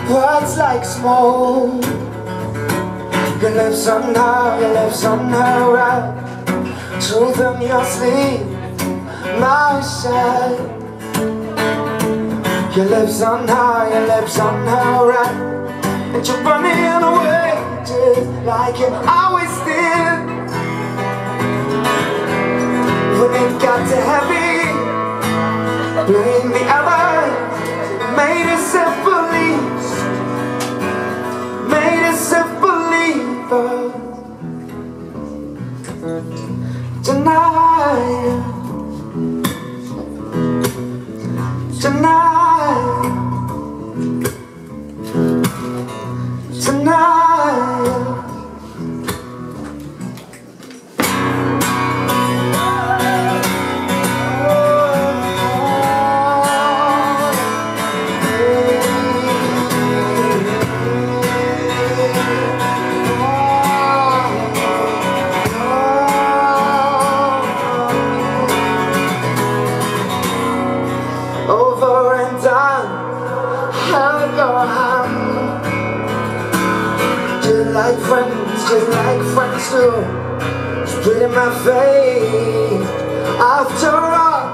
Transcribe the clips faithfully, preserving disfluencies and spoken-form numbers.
Words like smoke. You live somehow, you live somehow right. Truth in your sleep, my side. You live somehow, you live somehow right. And you're running away just like you always did. When it got too heavy, blame the others. Made yourself believe, made yourself believer. Tonight, tonight, tonight. Over and done, held your hand. Just like friends, just like friends do. Spit in my face. After all,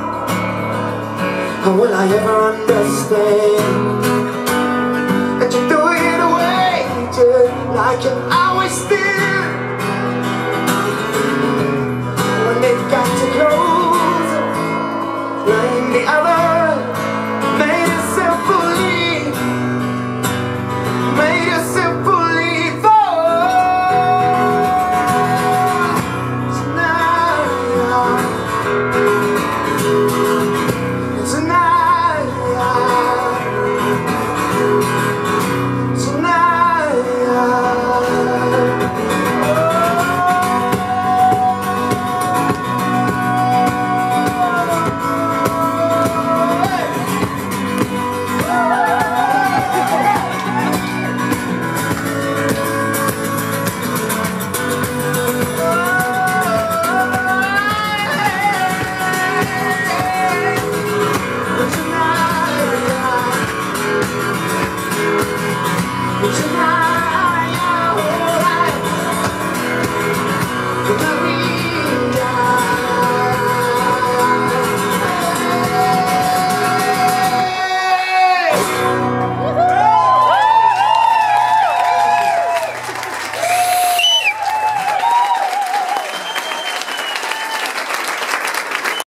how will I ever understand? And you threw it away, just like you always did. When it got too close, blame the other. Made yourself believe, made yourself believe. Oh, tonight.